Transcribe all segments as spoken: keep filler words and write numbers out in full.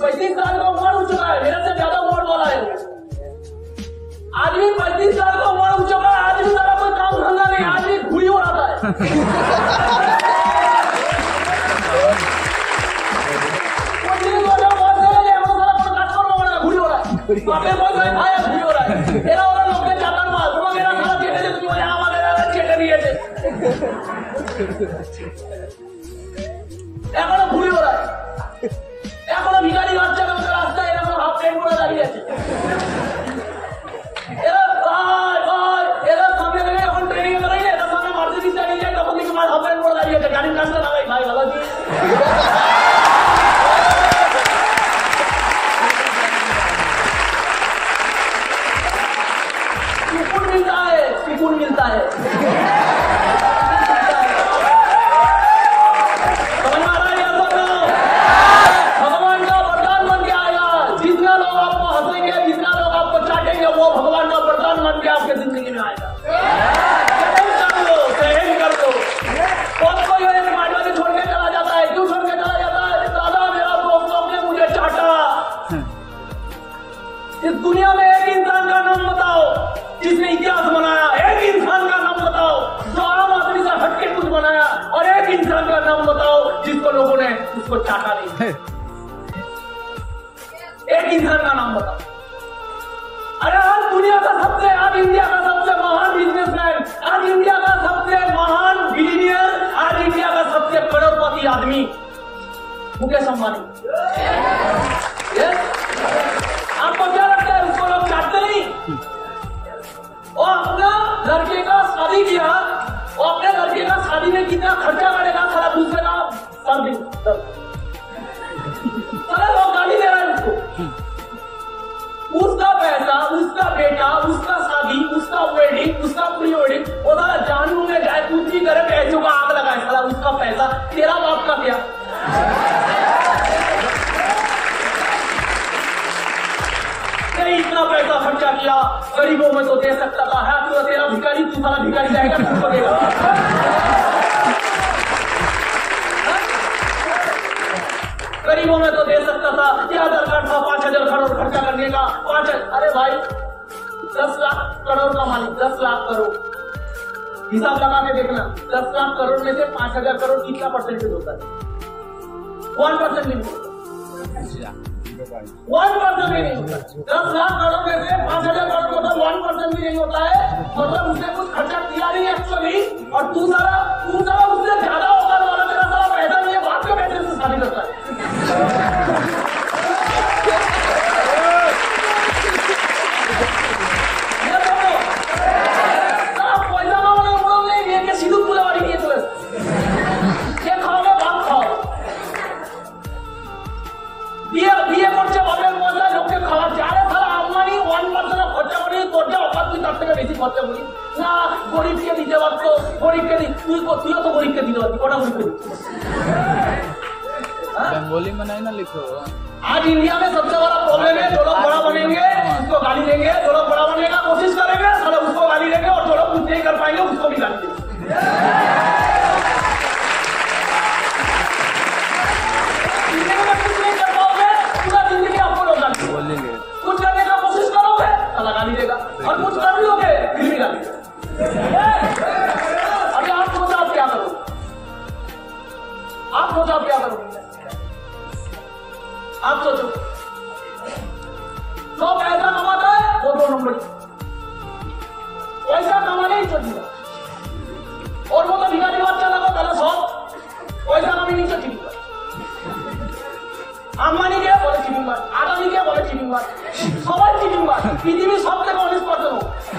पैंतीस साल का उम्र हो चुका है, मेरे से ज्यादा उम्र वाला है आदमी। पैंतीस साल का उम्र हो चुका है, आदमी सारा कोई काम धंधा नहीं, आदमी घुड़ी उड़ाता है। घुड़ी हो रहा है, घुड़ी हो रहा है, तेरा और लोग के चाकर मार तुम मेरा सारा चेटे से तुम यहाँ वाले चेटे नहीं है এখন ঘুরে ওড়ায়, এখনো ভিখারি বাচ্চারা ওদের রাস্তায় এরকম হাফ প্যান্ট পরে দাঁড়িয়ে আছে। এরা ভাই ভাই এরা সামনে থেকে এখন ট্রেনিং এ দাঁড়িয়ে এরা সামনে মার্সিডিজ দাঁড়িয়ে যায়, তখন থেকে মার হাফ প্যান্ট পরে দাঁড়িয়ে আছে। গাড়ির কাজটা না ভাই ভাই ভালো আছি सुकून मिलता है, सुकून मिलता है। आपके जिंदगी में आएगा, कर लो, सहन कर लो। और कोई एक मार्ग छोड़ के चला जाता है, क्यों छोड़ के चला जाता है? दादा मेरा दोस्तों ने मुझे चाटा। इस दुनिया में एक इंसान का नाम बताओ जिसने इतिहास बनाया, एक इंसान का नाम बताओ जो आम आदमी से हटके कुछ बनाया, और एक इंसान का नाम बताओ जिसको लोगों ने उसको चाटा नहीं। एक इंसान का नाम बताओ। अरे आज दुनिया का सबसे, आज इंडिया का सबसे महान बिजनेसमैन, आज इंडिया का सबसे महान बिलियनियर, आज इंडिया का सबसे करोड़पति आदमी मुकेश अंबानी। आपको क्या लगता है उसको लोग चाहते नहीं? और अपना लड़के का शादी किया, और अपने लड़के का शादी में कितना खर्चा करेगा सारा दूसरे का समथिंग, सारा लोग गाली दे रहे हैं उसको। उसका पैसा, उसका बेटा, उसका शादी, उसका वेडिंग, उसका प्री वेडिंग, वो सारा जानू में जाए कुछ भी करे, पैसों का आग लगाए साला उसका पैसा। तेरा बाप का क्या? नहीं इतना पैसा खर्चा किया, गरीबों में तो दे सकता था, है तो तेरा भिखारी, तू सारा भिखारी जाएगा, तुमको देगा। गरीबों में तो दे सकता था, क्या दरकार था पांच हजार करोड़ खर्चा करने का? पांच अरे भाई दस लाख करोड़ का मालिक, दस लाख करोड़ हिसाब लगा के देखना, दस लाख करोड़ में से पांच हजार करोड़ कितना परसेंटेज होता है? वन परसेंट भी नहीं होता, वन परसेंट भी नहीं होता। दस लाख करोड़ में से पांच हजार करोड़ मतलब वन परसेंट भी नहीं होता है, मतलब उसने कुछ खर्चा किया नहीं एक्चुअली। और तू सारा तू सारा उससे ज्यादा होगा वाला, तेरा सारा पैसा नहीं है, बात के पैसे से शादी करता है। গরিবকে দিতে পারতো, গরিবকে তুই তুইও তো গরিবকে দিতে পারতি, কটা গরিবকে দিচ্ছি? बंगाली में नहीं ना लिखो। आज इंडिया में सबसे बड़ा प्रॉब्लम है, जो लोग बड़ा बनेंगे उसको गाली देंगे, जो लोग बड़ा बनने का कोशिश करेंगे साला उसको गाली देंगे, और जो लोग कुछ नहीं कर पाएंगे उसको भी गाली देंगे। कुछ नहीं कर पाओगे पूरा जिंदगी आपको लोग गाली बोलेंगे, कुछ करने का कोशिश करोगे साला गाली देगा, और कुछ कर लोगे फिर भी गाली देगा। अभी आप सोचो आप क्या करो, आप सोचो आप क्या करो, आप सोचो। जो पैसा कमाता है वो दो नंबर, पैसा कमाने ही छोड़ेगा, और वो तो भिखारी बात चला था पहले सौ पैसा कमी नहीं छोड़ेगा। আম্বানি কে বলে চিটিং মার, আদানি কে বলে চিটিং মার, সবাই চিটিং মার, পৃথিবীর সব থেকে অনেস্ট পার্সন।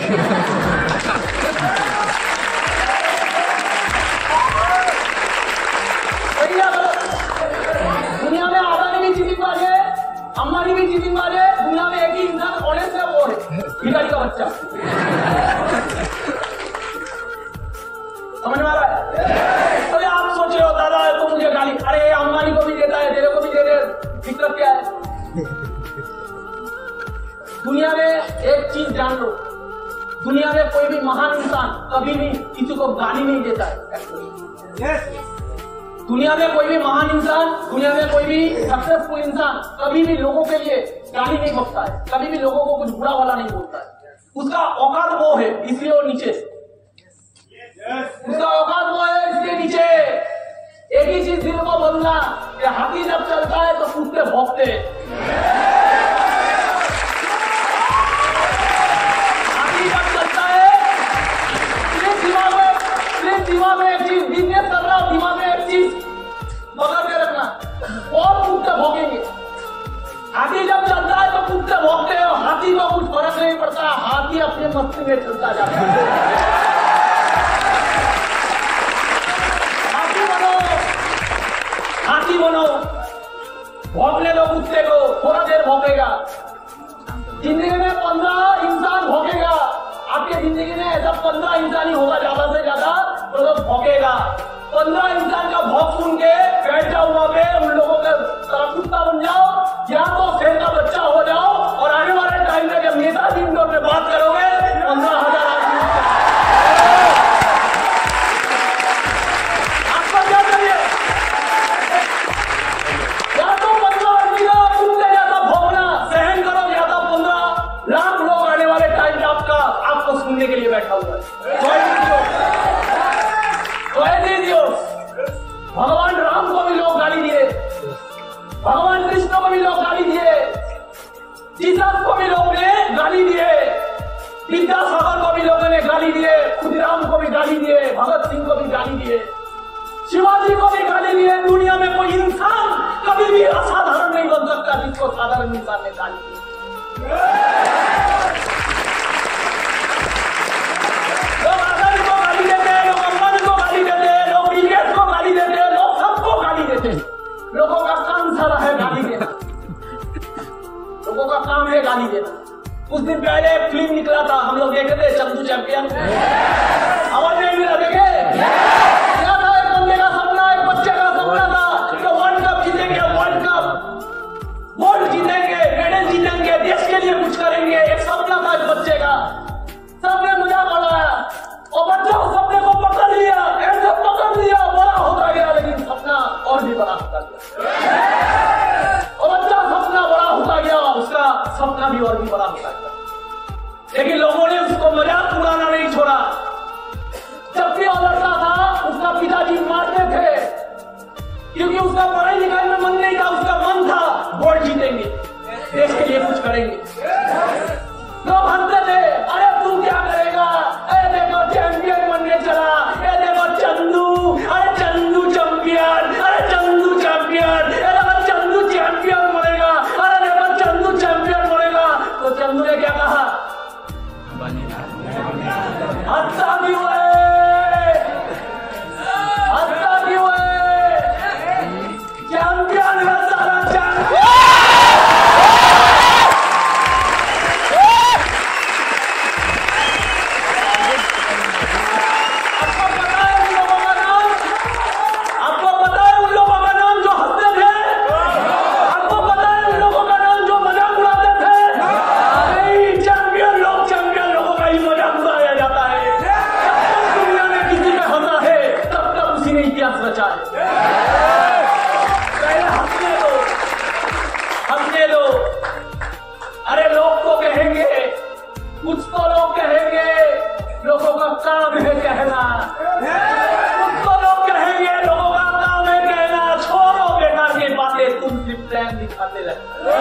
दुनिया में आदानी भी चीटिंग मार है, अंबानी भी चीटिंग मार है, दुनिया में एक ही इंसान ऑनेस्ट है, वो है भिखारी का बच्चा। समझ में आ रहा है? अरे आप सोच रहे हो दादा तो मुझे गाली, अरे अंबानी को भी देता है, तेरे को भी दे दे, दिक्कत क्या है? दुनिया में एक चीज जान लो, दुनिया में कोई भी महान इंसान कभी भी किसी को गाली नहीं देता है। दुनिया में कोई भी महान इंसान, दुनिया में कोई भी सक्सेसफुल इंसान कभी भी लोगों के लिए गाली नहीं बकता है, कभी भी लोगों को कुछ बुरा वाला नहीं बोलता है। उसका औकात वो है इसलिए वो नीचे, उसका औकात वो है इसलिए नीचे। एक ही चीज दिल को बोलना कि हाथी जब चलता है तो कुत्ते भौंकते, हाथी जब चलता है दिमाग में, दिमाग में एक चीज, बिजनेस कर रहा हूं दिमाग में एक चीज पकड़ के रखना, और कुत्ते भौंकेंगे। हाथी जब चलता है तो कुत्ते भौंकते हैं, हाथी को कुछ फर्क नहीं पड़ता, हाथी अपने मस्ती में चलता जाता है। हाथी बनो, हाथी बनो, भौंकने दो कुत्ते को, थोड़ा देर भौंकेगा। जिंदगी में पंद्रह इंसान भौंकेगा, आपके जिंदगी में ऐसा पंद्रह इंसान ही होगा ज्यादा से ज्यादा तो लोग भौंकेगा। पंद्रह इंसान का भौंक सुन के बैठ जाओ वहां पे, उन लोगों का तरफ कुत्ता बन जाओ या तो शेर का बच्चा हो जाओ, और आने वाले टाइम में जब नेताजी इंडोर में बात करोगे पंद्रह हजार आदमी आपको क्या चाहिए? या तो पंद्रह आदमी का कुत्ते जैसा भौंकना सहन करो, या तो पंद्रह लाख लोग आने वाले टाइम में आपका आपको सुनने के लिए बैठा हुआ है। भगवान राम को भी लोग गाली दिए, भगवान कृष्ण को भी लोग गाली दिए, जीसस को भी लोग ने गाली दिए, विद्यासागर को भी लोगों ने गाली दिए, खुदीराम को भी गाली दिए, भगत सिंह को भी गाली दिए, शिवाजी को भी गाली दिए। दुनिया में कोई इंसान कभी भी असाधारण नहीं बन सकता जिसको साधारण इंसान ने गाली दी। लोग आजादी को गाली देते हैं, लोग अम्बानी को गाली देते हैं, लोग बिलगेट्स को गाली देते हैं, लोग सबको गाली देते हैं। लोगों का काम सारा है गाली देना, लोगों का काम है गाली देना। कुछ दिन पहले एक फिल्म निकला था, हम लोग देखे थे, चंदू चैंपियन, आवाज नहीं मिला, देखे क्या था? एक बंदे का सपना, एक बच्चे का सपना था कि वर्ल्ड कप जीतेंगे, वर्ल्ड कप गोल्ड जीतेंगे, मेडल जीतेंगे, देश के लिए कुछ करेंगे। एक सपना था इस बच्चे का, सबने मजाक उड़ाया और बच्चा उस सपने को पकड़ लिया, ऐसे पकड़ लिया, बड़ा होता गया, लेकिन सपना और भी बड़ा होता गया, और बच्चा सपना बड़ा होता गया, उसका सपना भी और भी बड़ा होता गया। लेकिन लोगों ने उसको मजाक उड़ाना नहीं छोड़ा। जब भी वो लड़ता था उसका पिताजी मारते थे, क्योंकि उसका पढ़ाई लिखाई में मन नहीं था, उसका मन था गोल्ड जीतेंगे, देश के लिए कुछ करेंगे। लोग हंसते थे, अरे तू क्या करेगा, अरे देखो चैंपियन बनने चला, अरे देखो चंदू, अरे चंदू चैंपियन, अरे चंदू चैंपियन, अरे देखो चंदू चैंपियन बनेगा, अरे देखो चंदू चैंपियन बनेगा। तो चंदू ने क्या कहा? हंसता क्यों है, हंसता क्यों है? चैंपियन है सारा चैंपियन। अरे लोग तो कहेंगे, कुछ तो लोग कहेंगे, लोगों का काम है कहना, कुछ तो लोग कहेंगे, लोगों का काम है कहना। छोड़ो बेकार की बातें, तुम सिर्फ प्लान दिखाते रहते।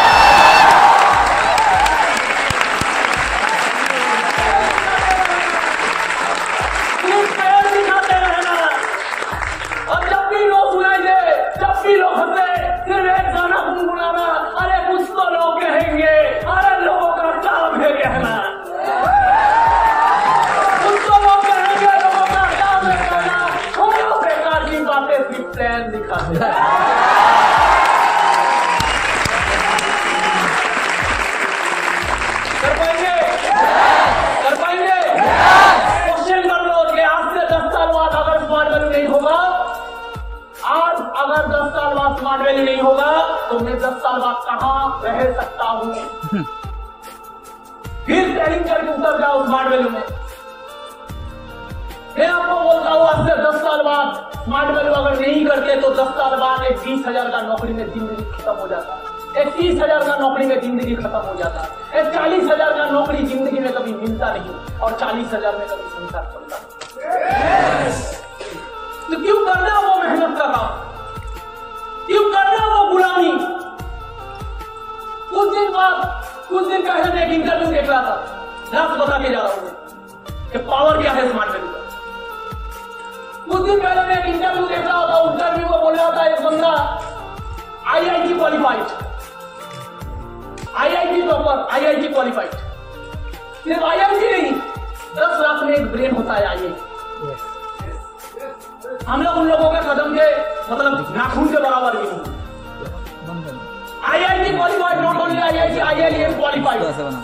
और जब भी लोग सुनाई दे, जब भी लोग हंसे, सिर्फ एक गाना गुनगुनाना, अरे कुछ तो लोग कहेंगे, अरे लोगों का काम है कहना, कुछ तो लोग कहेंगे, लोगों का काम है कहना। छोड़ो बेकार की बातें, सिर्फ प्लान दिखाते कर पाएंगे, कर पाएंगे। क्वेश्चन कर लो कि आज से दस साल बाद अगर स्मार्ट वैल्यू नहीं होगा, आज अगर दस साल बाद स्मार्ट वैल्यू नहीं होगा तो मैं दस साल बाद कहां रह सकता हूं? फिर ट्रेनिंग करके उतर जाओ स्मार्ट वैल्यू में। मैं आपको बोलता हूँ आज से दस साल बाद स्मार्ट वैल्यू अगर नहीं करते तो दस साल बाद एक बीस हजार का नौकरी में जिंदगी खत्म हो जाता, एक तीस हजार का नौकरी में जिंदगी खत्म हो जाता, एक चालीस हजार का नौकरी जिंदगी में कभी मिलता नहीं और चालीस हजार में कभी संसार चलता। तो क्यों करना वो मेहनत का काम, क्यों करना वो गुलामी। कुछ दिन बाद कुछ दिन पहले मैं एक इंटरव्यू देख रहा था, लास्ट बता के जा रहा हूं कि पावर क्या है स्मार्ट वैल्यू का। कुछ दिन पहले मैं एक इंटरव्यू देख रहा था, इंटरव्यू में बोल रहा था एक बंदा IIT qualified, IIT topper, IIT qualified, सिर्फ आईआईटी नहीं, दस लाख में एक ब्रेन होता है आईआईटी। हम लोग उन लोगों के कदम के मतलब नाखून के बराबर भी नहीं। IIT qualified, not only IIT, IIM qualified,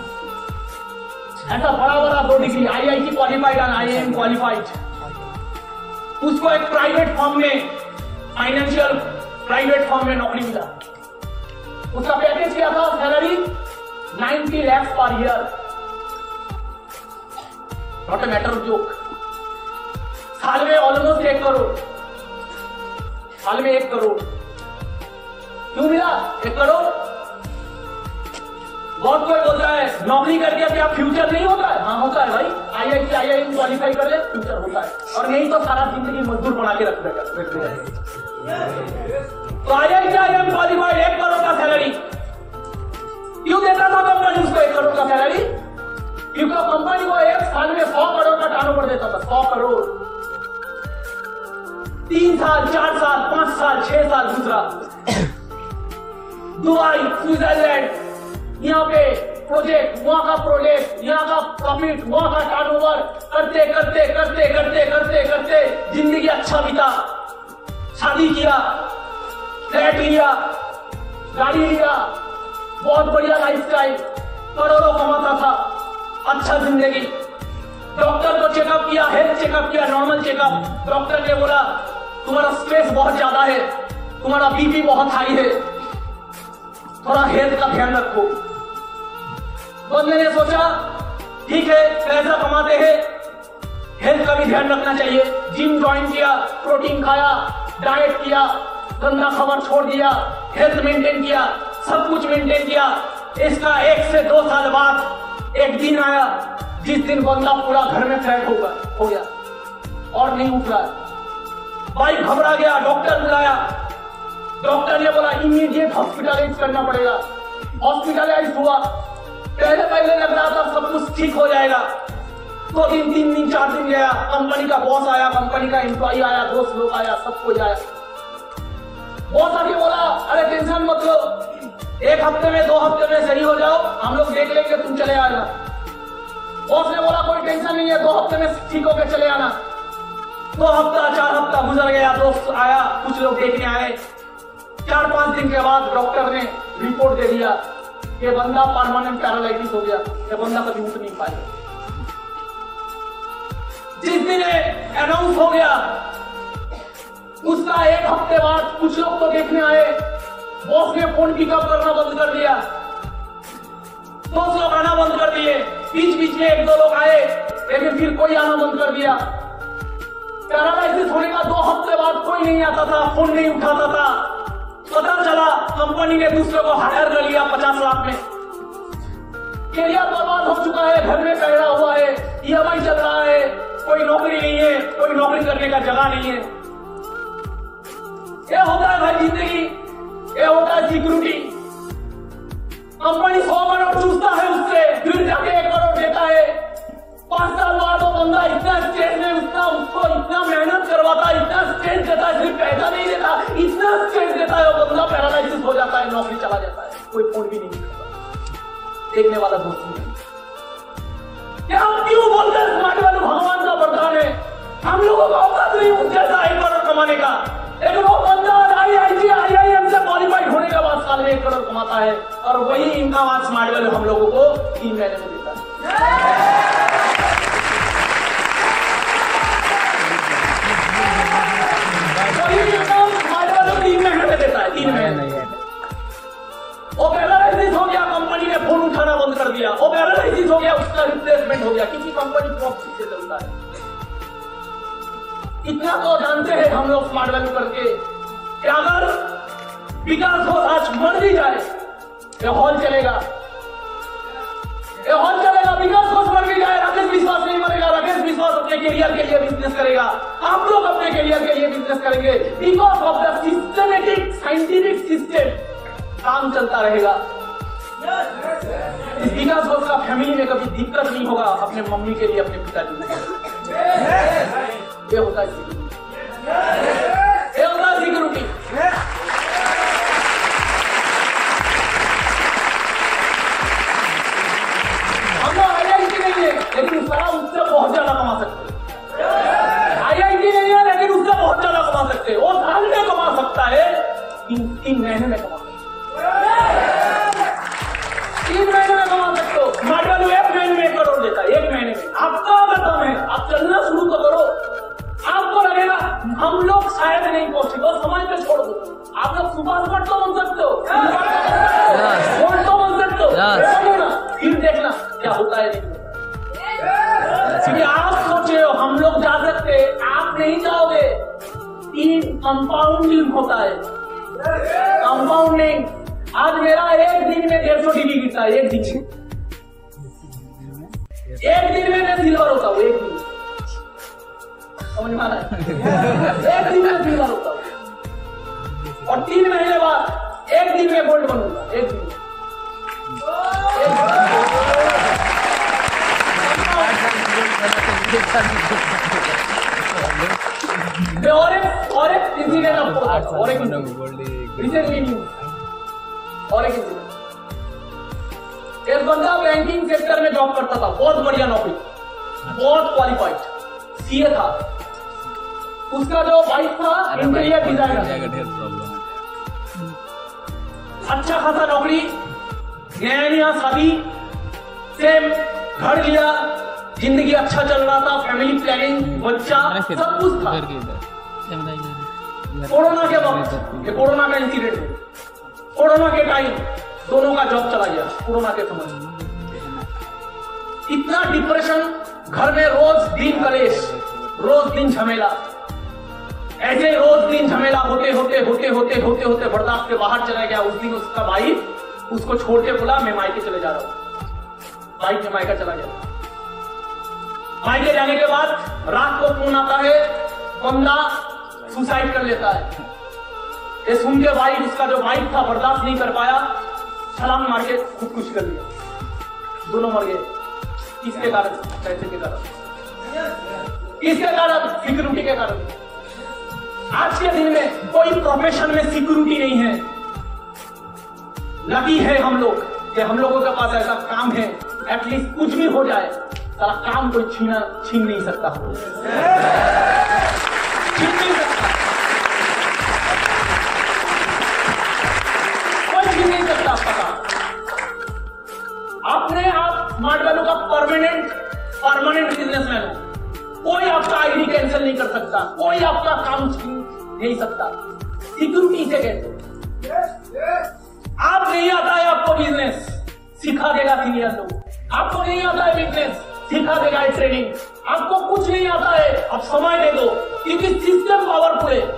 ऐसा बड़ा बड़ा दो डिग्री, आईआईटी क्वालिफाइड और आईआईएम क्वालिफाइड। उसको एक प्राइवेट फर्म में, फाइनेंशियल प्राइवेट फर्म में नौकरी मिला। उसका पैकेज क्या था, salary ninety lakh per year, not a matter of joke. साल में ऑलमोस्ट एक करोड़, साल में एक करोड़। क्यों मिला एक करोड़? बहुत कोई बोलता है नौकरी करके क्या फ्यूचर नहीं होता है? हाँ होता है भाई, आईआईटी आईआईएम क्वालिफाई कर ले फ्यूचर होता है, और नहीं तो सारा जिंदगी मजदूर बना के रख देगा। तो आईआईटी आईआईएम क्वालिफाइड, एक करोड़ का सैलरी। क्यों देता था कंपनी उसको एक करोड़ का सैलरी? क्योंकि कंपनी को एक साल में सौ करोड़ का टर्नओवर देता था, सौ करोड़। तीन साल, चार साल, पांच साल, छह साल दूसरा दुबई, स्विट्जरलैंड, यहाँ पे प्रोजेक्ट, वहां का प्रोजेक्ट, यहाँ का प्रॉफिट, वहां का टर्नओवर, करते करते करते करते करते करते जिंदगी अच्छा बीता। शादी किया, फ्लैट लिया, गाड़ी लिया, बहुत बढ़िया लाइफस्टाइल, करोड़ों कमाता था, अच्छा जिंदगी। डॉक्टर को चेकअप किया, हेल्थ चेकअप किया, नॉर्मल चेकअप। डॉक्टर ने बोला तुम्हारा स्ट्रेस बहुत ज्यादा है, तुम्हारा बीपी बहुत हाई है, थोड़ा हेल्थ का ध्यान रखो। बंदे ने सोचा ठीक है, पैसा कमाते हैं, हेल्थ का भी ध्यान रखना चाहिए। जिम ज्वाइन किया, प्रोटीन खाया, डाइट किया, गंदा खाना छोड़ दिया, हेल्थ मेंटेन किया, सब कुछ मेंटेन किया। इसका एक से दो साल बाद एक दिन आया जिस दिन बंदा पूरा घर में फ्लैट होगा हो गया और नहीं उठ रहा। भाई घबरा गया, डॉक्टर बुलाया। डॉक्टर ने बोला इमीडिएट हॉस्पिटलाइज करना पड़ेगा। हॉस्पिटलाइज हुआ, पहले पहले लग रहा था सब कुछ ठीक हो जाएगा। दो दिन, तीन दिन, चार दिन गया, कंपनी का बॉस आया, कंपनी का एम्प्लॉई आया, दोस्त लोग आया, सब कोई आया। बॉस आके बोला अरे टेंशन मत लो, एक हफ्ते में, दो हफ्ते में सही हो जाओ, हम लोग देख लेंगे, तुम चले आना। बॉस ने बोला कोई टेंशन नहीं है, दो हफ्ते में ठीक होकर चले आना। दो हफ्ता, चार हफ्ता गुजर गया, दोस्त आया, कुछ लोग देखने आए। चार पांच दिन के बाद डॉक्टर ने रिपोर्ट दे दिया कि बंदा परमानेंट पैरालाइसिस हो गया, ये बंदा कभी उठ नहीं पाएगा। जिस दिन अनाउंस हो गया उसका एक हफ्ते बाद कुछ लोग तो देखने आए, बॉस ने फोन पिकअप करना बंद कर दिया, दोस्त लोग आना बंद कर दिए। बीच बीच में एक दो लोग आए, लेकिन फिर कोई आना बंद कर दिया। पैरालाइसिस होने का दो हफ्ते बाद कोई नहीं आता था, फोन नहीं उठाता था। पता चला कंपनी ने दूसरे को हायर कर लिया पचास लाख में। कैरियर बर्बाद हो चुका है, घर में पहरा हुआ है, ईएमआई चल रहा है, कोई नौकरी नहीं है, कोई नौकरी करने का जगह नहीं है। क्या होता है भाई जिंदगी, ये होता है सिक्योरिटी। कंपनी सौ करोड़ चूसता है उससे, फिर जाके एक करोड़ देता है। पांच साल बाद वो बंदा इतना स्ट्रेस में, उतना उसको इतना मेहनत करवाता है, इतना स्ट्रेस देता है, सिर्फ पैसा नहीं देता, इतना स्ट्रेस देता है, वो बंदा पैरालाइसिस हो जाता है, नौकरी चला जाता है, कोई फोन भी नहीं करता, देखने वाला दोस्त नहीं। क्या हम क्यों बोलते हैं स्मार्ट वैल्यू भगवान का वरदान है? हम लोगों को औकात नहीं उस जैसा एक करोड़ कमाने का, लेकिन वो बंदा आईआईटी आईआईएम से क्वालिफाइड होने के बाद साल में एक करोड़ कमाता है, और वही इनकम आज स्मार्ट वैल्यू हम लोगों को तीन महीने में देता है। तीन महीने देता है, तीन महीने। वो पैरालाइसिस हो गया, कंपनी ने फोन उठाना बंद कर दिया। वो पैरालाइसिस हो गया, उसका रिप्लेसमेंट हो गया, क्योंकि कंपनी प्रॉफिट से चलता है। इतना तो जानते हैं हम लोग स्मार्ट वैल्यू करके कि अगर विकास घोष आज मर भी जाए ये हॉल चलेगा, ये हॉल चलेगा। विकास घोष मर भी जाए, राकेश विश्वास नहीं मरेगा। राकेश विश्वास अपने करियर के लिए बिजनेस करेगा, आप लोग अपने करियर के लिए बिजनेस करेंगे। Because of the systematic scientific system काम चलता रहेगा। इस विकास घोष का फैमिली में कभी दिक्कत नहीं होगा अपने मम्मी के लिए, अपने पिताजी के लिए। ये होता है ये होता है सिक्योरिटी। हम लोग आई आई टी नहीं है लेकिन उसका उससे बहुत ज्यादा कमा सकते हैं। आई आई टी नहीं है लेकिन उससे बहुत ज्यादा कमा सकते हैं। वो साल में कमा सकता है, तीन तीन महीने में कमा सकते तीन महीने में कमा सकते हो। स्मार्ट वैल्यू एक महीने में एक करोड़ देता है, एक महीने में। आपका खत्म है, आप चलना शुरू तो करो। आपको लगेगा हम लोग शायद नहीं पहुंचे तो समाज पे छोड़ दो। आप लोग सुपर स्मार्ट तो बन सकते हो, तो बन सकते हो, फिर देखना क्या होता है। आप सोचे हो हम लोग जा सकते, आप नहीं जाओगे। तीन कंपाउंडिंग होता है, कंपाउंडिंग। आज मेरा एक दिन में डेढ़ सौ डिग्री गिरता है, एक दिन में एक दिन में मैं सिल्वर होता हूँ, एक दिन समझ में आ रहा है? एक दिन में सिल्वर होता हूँ और तीन महीने बाद एक दिन में गोल्ड बनूंगा, एक दिन मैं और एक और एक इंसिडेंट आपको बताता हूँ, और एक रिसेंटली न्यूज। और एक इंसिडेंट, एक बंदा बैंकिंग सेक्टर में जॉब करता था, बहुत बढ़िया नौकरी, बहुत क्वालिफाइड सीए था। उसका जो वाइफ था इंटीरियर डिजाइनर, अच्छा खासा नौकरी, नया नया शादी, सेम घर लिया, जिंदगी अच्छा चल रहा था, फैमिली प्लानिंग, बच्चा, सब कुछ था। कोरोना के वक्त, ये कोरोना का इंसिडेंट है, कोरोना के टाइम दोनों का जॉब चला गया। कोरोना के समय इतना डिप्रेशन, घर में रोज दिन कलेश, रोज दिन झमेला, ऐसे रोज दिन झमेला होते होते होते होते होते होते बर्दाश्त के बाहर चला गया। उस दिन उसका भाई उसको छोड़ के बोला मैं मायके चले जा रहा हूं। भाई के मायका चला गया। मायके जाने के बाद रात को फोन आता है, बंदा सुसाइड कर लेता है। ये सुन के भाई, उसका जो वाइफ था, बर्दाश्त नहीं कर पाया, छलांग मार के खुदकुशी कर लिया। दोनों मर गए। किसके कारण? पैसे के कारण। किसके कारण? सिक्योरिटी के कारण। आज के दिन में कोई प्रोफेशन में सिक्योरिटी नहीं है। लकी है हम लोग कि हम लोगों के पास ऐसा काम है, एटलीस्ट कुछ भी हो जाए सारा काम कोई छीना छीन नहीं सकता, छीन नहीं सकता, कोई छीन नहीं सकता आपका काम। अपने आप स्मार्ट वैल्यू का परमानेंट परमानेंट बिजनेसमैन हो। कोई आपका आईडी कैंसिल नहीं कर सकता, कोई आपका काम छीन नहीं सकता। सिक्योरिटी से कहते, आप नहीं आता है आपको बिजनेस, सिखा देगा सीनियर लोग। आपको नहीं आता है बिजनेस, सिखा देगा ट्रेनिंग। आपको कुछ नहीं आता है, आप समय दे दो, क्योंकि सिस्टम पावरफुल है।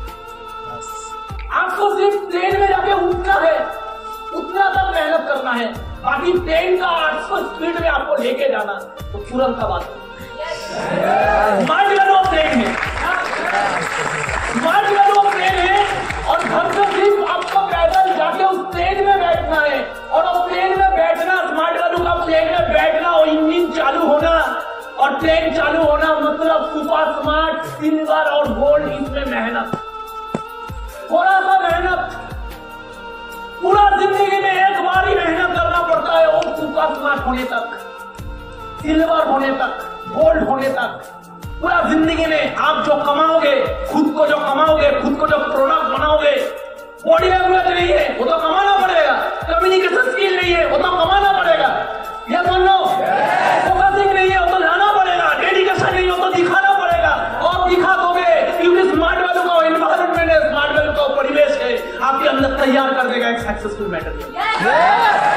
आपको सिर्फ ट्रेन में जाके उठना है, उतना तक मेहनत करना है। बाकी ट्रेन का आठ सौ स्पीड में आपको लेके जाना तो तुरंत का बात है। स्मार्ट वैल्यू ऑफ ट्रेन है, स्मार्ट वैल्यू ऑफ ट्रेन है। और घर से सिर्फ आपको पैदल जाके उस ट्रेन में बैठना है, और उस ट्रेन में बैठना, स्मार्ट वैल्यू का ट्रेन में बैठना और इंजन चालू होना और ट्रेन चालू होना मतलब सुपर स्मार्ट, सिल्वर और गोल्ड। इसमें मेहनत, थोड़ा सा मेहनत, पूरा जिंदगी में एक बार ही मेहनत करना पड़ता है वो सुपर स्मार्ट होने तक, सिल्वर होने तक, गोल्ड होने तक। पूरा जिंदगी में आप जो कमाओगे, खुद को जो कमाओगे, खुद को जो प्रोडक्ट बनाओगे, बॉडी लैंग्वेज नहीं है वो तो कमाना पड़ेगा, कम्युनिकेशन स्किल नहीं है वो तो कमाना पड़ेगा, ये मान लो, फोकसिंग नहीं है वो तो लाना पड़ेगा, डेडिकेशन नहीं हो तो दिखाना पड़ेगा, और दिखा दोगे क्योंकि स्मार्ट वैल्यू का एनवायरमेंट है, स्मार्ट वैल्यू का परिवेश है, आपके अंदर तैयार कर देगा एक सक्सेसफुल मैटर।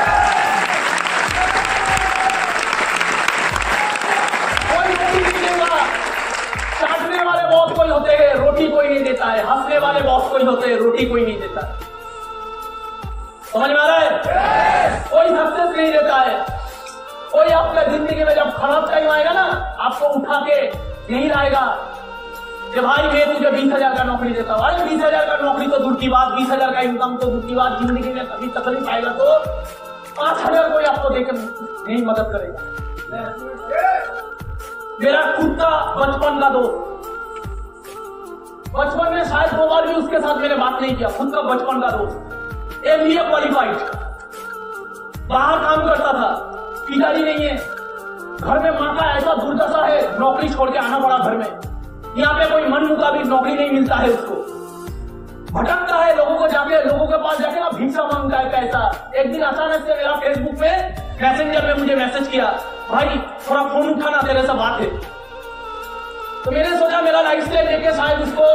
चाटने वाले बहुत कोई होते हैं, रोटी कोई नहीं देता है। हंसने वाले बॉस कोई होते हैं, रोटी कोई नहीं देता है। समझ में आ रहा है? कोई सक्सेस नहीं देता है। कोई आपका जिंदगी में जब खराब टाइम आएगा ना, आपको उठा के यही लाएगा कि भाई मैं तुझे बीस हजार का नौकरी देता हूँ। अरे बीस हजार का नौकरी तो दूर की बात, बीस हजार का इनकम तो दूर की बात, जिंदगी में कभी तकलीफ आएगा तो पांच हजार कोई आपको देकर नहीं मदद करेगा। मेरा खुद का बचपन का दोस्त, बचपन में शायद दो बार भी उसके साथ मैंने बात नहीं किया। खुद का बचपन का दोस्त, एमबीए क्वालिफाइड, बाहर काम करता था, पिताजी नहीं है, घर में माँ का ऐसा दुर्दशा है, नौकरी छोड़ के आना पड़ा घर में। यहाँ पे कोई मन मुताबिक नौकरी नहीं मिलता है उसको, भटकता है, लोगों को जाके लोगों के पास जाके ना भिक्षा मांगता है पैसा। एक दिन अचानक से मेरा फेसबुक में मैसेंजर में मुझे मैसेज किया, भाई थोड़ा फोन उठाना, तेरे से बात है। तो मैंने सोचा मेरा लाइफ स्टाइल देख के शायद उसको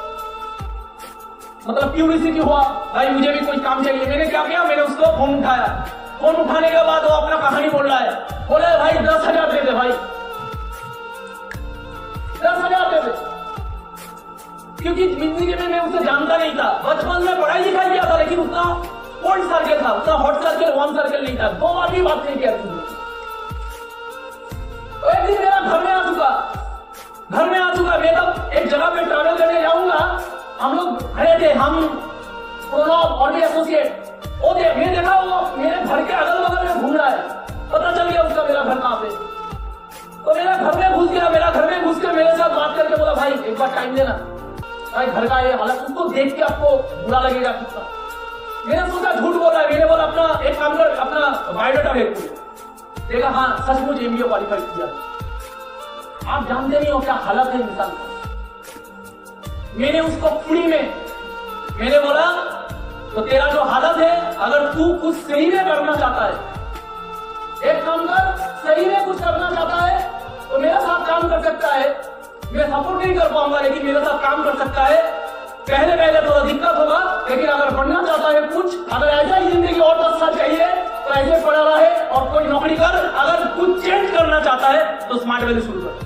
मतलब क्यूरियोसिटी हुआ, भाई मुझे भी कोई काम चाहिए। मैंने क्या किया, मैंने उसको फोन उठाया। फोन उठाने के बाद वो अपना कहानी बोल रहा है, बोले भाई दस हजार दे दे, भाई दस हजार दे दे। क्योंकि जिंदगी में मैं उसे जानता नहीं था, बचपन में पढ़ाई लिखाई किया था, लेकिन उतना हॉट सर्कल था, उतना हॉट सर्कल वन सर्कल नहीं था। दो बार भी बात नहीं किया। तो एक दिन मेरा घर में आ चुका, घर में आ चुका मैं तब एक जगह पे ट्रैवल करने जाऊंगा, हम लोग खड़े थे, हम प्रोनॉब और भी एसोसिएट। वो देख मैं देखा वो मेरे घर के अगल बगल में घूम रहा है, पता चल गया उसका मेरा घर कहाँ पे। तो मेरा घर में घुस गया, मेरा घर में घुस के मेरे साथ बात करके बोला, भाई एक बार टाइम देना, भाई घर का ये हालत, उसको देख के आपको बुरा लगेगा कितना। मैंने सोचा झूठ बोल रहा है, मैंने बोला अपना एक काम कर, अपना बायोडाटा भेज। देखा हाँ सचमुच एमबीए क्वालिफाइड किया। आप जानते नहीं हो क्या हालत है इंसान का। मैंने उसको फ्री में मैंने बोला, तो तेरा जो हालत है, अगर तू कुछ सही में करना चाहता है, एक काम कर, सही में कुछ करना चाहता है तो मेरे साथ काम कर सकता है। मैं सपोर्ट नहीं कर पाऊंगा, लेकिन मेरे साथ काम कर सकता है। पहले पहले थोड़ा दिक्कत होगा, लेकिन अगर पढ़ना चाहता है कुछ, अगर ऐसा ही जिंदगी और दस साल चाहिए तो ऐसे पढ़ा रहा है और कोई नौकरी कर। अगर कुछ चेंज करना चाहता है तो स्मार्ट वैल्यू शुरू कर।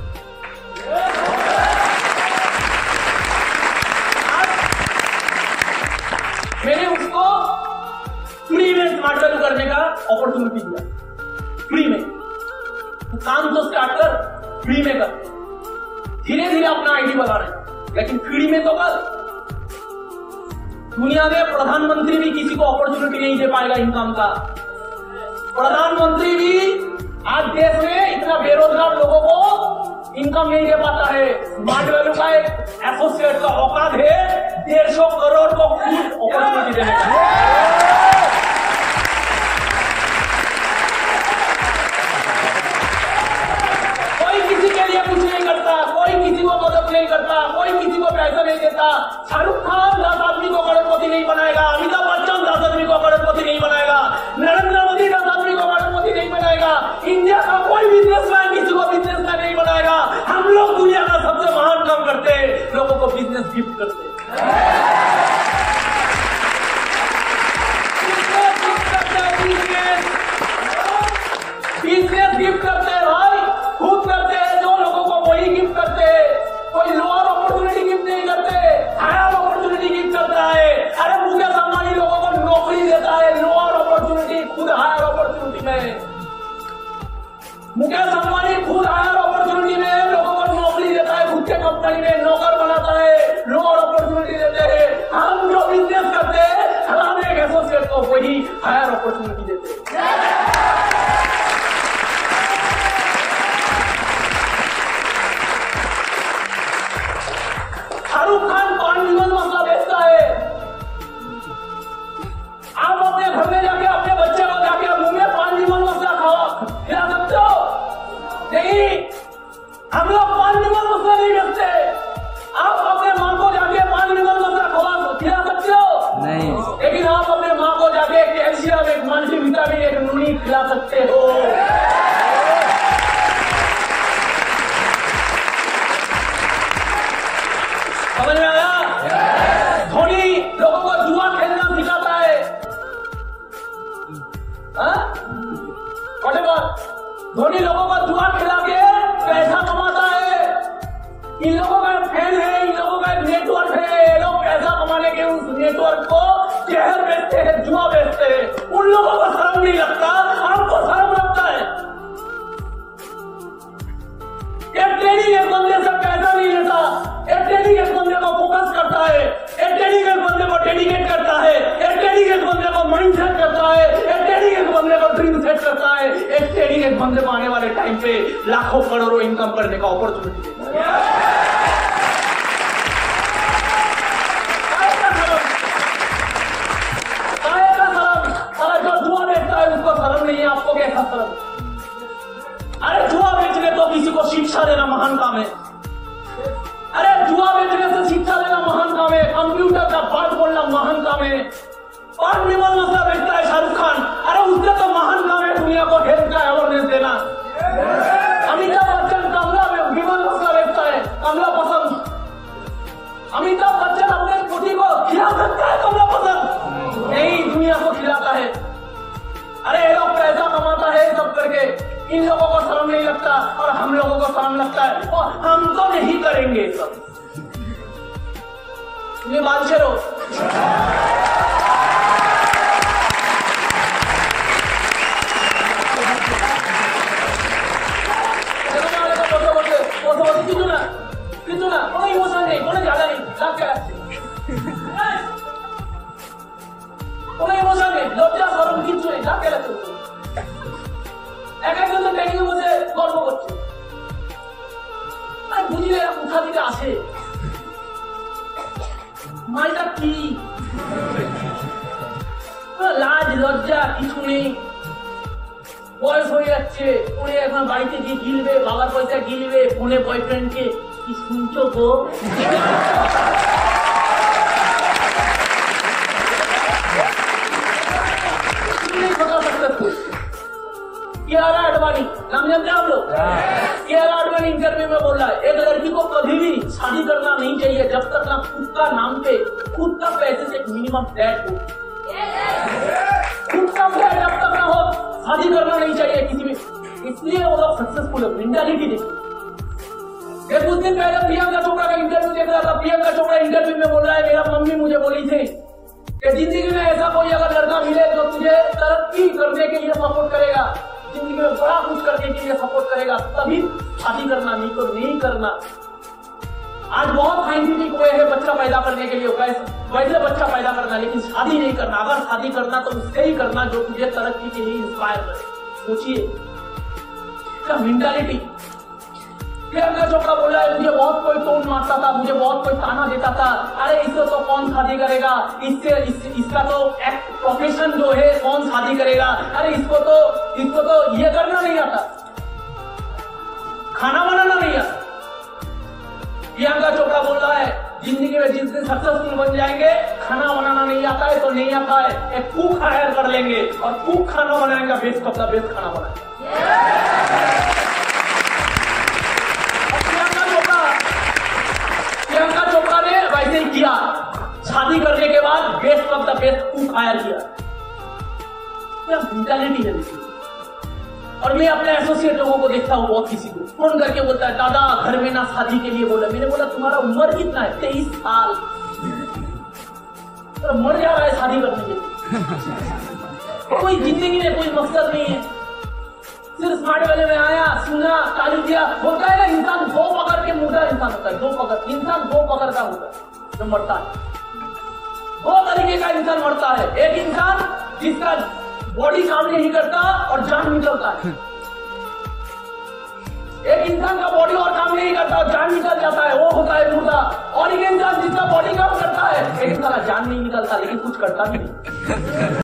मैंने उसको फ्री में स्मार्ट वैल्यू करने का अपॉर्चुनिटी दिया, फ्री में। काम तो स्टार्ट कर, फ्री में कर, धीरे धीरे अपना आईडी बना रहे, लेकिन फ्री में तो कर। दुनिया में प्रधानमंत्री भी किसी को अपॉर्चुनिटी नहीं दे पाएगा इनकम का। प्रधानमंत्री भी आज देश में इतना बेरोजगार लोगों को इनकम नहीं दे पाता है। स्मार्ट वैल्यू का एक एसोसिएट का औकात है डेढ़ सौ करोड़ को खुद अपॉर्चुनिटी देने का। कोई किसी के लिए कुछ नहीं करता, कोई किसी को मदद नहीं करता, कोई किसी को पैसा नहीं देता। शाहरुख खान दस आदमी को करोड़पति नहीं बनाएगा, अमिताभ बच्चन दस आदमी को करोड़पति नहीं बनाएगा, नरेंद्र मोदी दस आदमी को करोड़पति नहीं बनाएगा, इंडिया का कोई बिजनेसमैन किसी को बिजनेसमैन नहीं बनाएगा। हम लोग दुनिया का सबसे महान काम करते हैं, लोगों को बिजनेस गिफ्ट करते हैं। बिजनेस गिफ्ट करते हैं भाई, खुद करते हैं। जो लोगों को वही गिफ्ट करते हैं, कोई लोअर अपॉर्चुनिटी गिफ्ट नहीं करते, हायर अपॉर्चुनिटी गिफ्ट करता है। अरे मुकेश अंबानी लोगों को नौकरी देता है लोअर अपॉर्चुनिटी, खुद हायर अपॉर्चुनिटी में। मुकेश अंबानी खुद हायर अपॉर्चुनिटी में लोगों को नौकरी देता है, खुद के कंपनी में नौकर बनाता है, लोअर अपॉर्चुनिटी देते हैं। हम जो बिजनेस करते हैं, हम एक एसोसिएट को वही हायर अपॉर्चुनिटी देते हैं। शाहरुख खान पान जीवन मसला बेचता है। आप अपने घर में जाके अपने बच्चे को जाके मुंह में पान जीवन मसला खाओ खिला सकते हो? नहीं, हम लोग पान जीवन मसला नहीं बेचते। आप अपने माँ को जाके पान जीवन मसला खिला खिला सकते हो? नहीं। लेकिन आप अपने माँ को जाके कैल्शियम, एक मल्टीविटामिन, एक नूनी खिला सकते हो। समझ में आया? धोनी लोगों को जुआ खेलना सिखाता है। धोनी लोगों को जुआ खिला के पैसा कमाता है। इन लोगों का फैन है, इन लोगों लोगों का एक नेटवर्क है, ये लोग पैसा कमाने के उस नेटवर्क को जहर बेचते हैं, जुआ बेचते हैं। उन लोगों को शर्म नहीं लगता, आपको शर्म लगता है। ये ट्रेनिंग एक बंदे से पैसा नहीं लेता, ये ट्रेनिंग एक बंदे को फोकस करता है, ये ट्रेनिंग एक बंदे को डेडिकेट करता है, ये ट्रेनिंग एक बंदे को माइंड सेट करता है, ये ट्रेनिंग एक बंदे को ड्रीम सेट करता है, एक ट्रेनिंग एक बंदे को आने वाले टाइम पे लाखों करोड़ों इनकम करने का अपॉर्चुनिटी देता है। उसको शर्म नहीं है, आपको कैसा शर्म? अरे जुआ बेचने तो किसी को शिक्षा देना महान काम है। अरे जुआ बेचने से शिक्षा देना महान काम है। कंप्यूटर का पाठ बोलना महान काम है। पाठ विमल मसला बेचता है शाहरुख खान, अरे उससे तो महान काम है दुनिया को हेल्थ का अवेयरनेस देना। अमिताभ बच्चन कमला में विमल मसला बेचता है, कमला पसंद। अमिताभ बच्चन अपने पुत्री को खिला सकता है कमला पसंद? नहीं, दुनिया को खिलाता है। अरे ये लोग पैसा कमाता है सब करके, इन लोगों को शर्म नहीं लगता और हम लोगों को शर्म लगता है, और हम तो नहीं करेंगे सब। तुम्हें बादशाह रहो। किचू ना किचू ना कोई इमोशन नहीं, कोई ज्यादा नहीं, लाभ क्या কোনো ইমোশন নেই, লজ্জা শরম কিচ্ছু নেই, যা গেলে চলছে। এক একজন তো ট্রেনিং এর মধ্যে গর্ব করছে। আমি বুঝি না এরা কোথা থেকে আসে, মালটা কি লাজ লজ্জা কিছু নেই। বয়স হয়ে যাচ্ছে, পরে এখন বাড়িতে গিয়ে গিলবে, বাবার পয়সা গিলবে, ফোনে বয়ফ্রেন্ডকে কি শুনছো গো। कियारा आडवाणी नाम जानते हैं आप लोग? कियारा आडवाणी इंटरव्यू में बोल रहा है एक लड़की को कभी भी शादी करना नहीं चाहिए जब तक ना खुद का नाम पे खुद का पैसे से मिनिमम फ्लैट हो। खुद का फ्लैट जब तक ना हो शादी करना नहीं चाहिए किसी भी। इसलिए वो लोग सक्सेसफुल है। मेंटालिटी देखिए। एक कुछ दिन पहले प्रियंका चोपड़ा का इंटरव्यू देख रहा था। प्रियंका चोपड़ा इंटरव्यू में बोल रहा है मेरा मम्मी मुझे बोली थी कि जिंदगी में ऐसा कोई अगर लड़का मिले जो तुझे तरक्की करने के लिए सपोर्ट करेगा, जिंदगी में बड़ा कुछ करने के लिए सपोर्ट करेगा, तभी शादी करना, नहीं तो नहीं करना। आज बहुत साइंटिफिक वे है बच्चा पैदा करने के लिए, वैसे बच्चा पैदा करना, लेकिन शादी नहीं करना। अगर शादी करना तो उससे ही करना जो तुझे तरक्की के लिए इंस्पायर करे। सोचिए क्या मेंटालिटी। प्रियंका चोपड़ा बोल रहा है मुझे बहुत कोई टोन मारता था, मुझे बहुत कोई ताना देता था, अरे इससे तो कौन शादी करेगा, इससे इस, इसका तो एक प्रोफेशन जो है कौन शादी करेगा, अरे इसको तो इसको तो ये करना नहीं आता, खाना बनाना नहीं आता। प्रियंका चोपड़ा बोल रहा है जिंदगी में जिस दिन सक्सेसफुल बन जाएंगे, खाना बनाना नहीं आता है तो नहीं आता है, एक कुक हायर कर लेंगे और कुक खाना बनाएंगे, बेस्ट ऑफ द बेस्ट खाना बनाएंगे। प्रियंका चोपड़ा ने वैसे ही किया, शादी करने के बाद best of the best cook hire किया। मेंटालिटी है देखिए। और मैं अपने एसोसिएट लोगों को देखता हूँ, बहुत किसी को फोन करके बोलता है दादा घर में ना शादी के लिए बोला। मैंने बोला तुम्हारा उम्र कितना है? तेईस साल। तो मर जा रहा है शादी करने के लिए। कोई जिंदगी में कोई मकसद नहीं है, सिर्फ स्मार्ट वाले में आया, सुना, ताली दिया। होता है ना इंसान दो पकड़ के मुर्दा इंसान होता है, दो पकड़ इंसान दो पकड़ का होता है जो मरता है। दो तरीके का इंसान मरता है, एक इंसान जिसका बॉडी काम नहीं करता और जान निकलता है, एक इंसान का बॉडी और काम नहीं करता और जान निकल जाता है, वो होता है मुर्दा। और एक इंसान जिसका बॉडी काम करता है, एक सारा जान नहीं निकलता लेकिन कुछ करता भी नहीं।